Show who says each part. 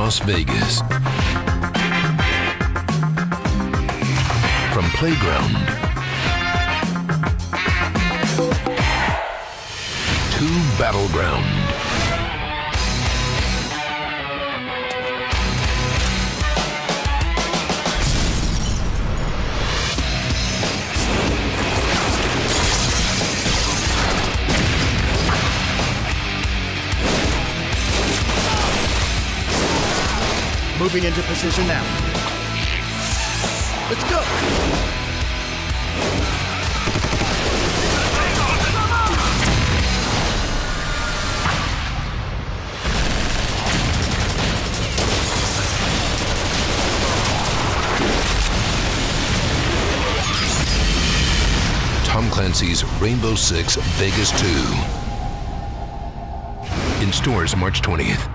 Speaker 1: Las Vegas. From playground to battleground.
Speaker 2: Moving into position now. Let's go!
Speaker 1: Tom Clancy's Rainbow Six Vegas 2. In stores March 20th.